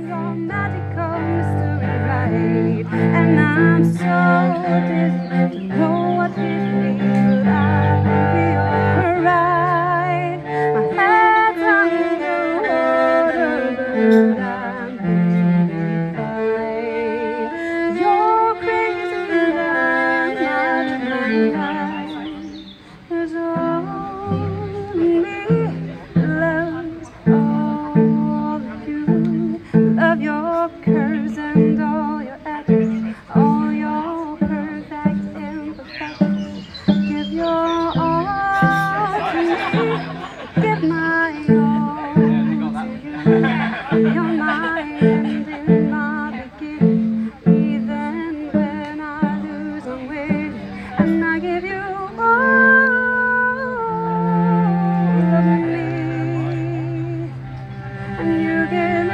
your magical mystery ride. And I'm so dizzy to know what we feel. I'll be your ride. My head's underwater, but I'm really fine. You're crazy, I'm out of my mind. There's only loves all of you. Love your curves and all your edges, all your perfect imperfections. Give your all to me, give my all to you. You're my ending, my beginning. Even when I lose, I'm waiting, and I give you all of me, and you give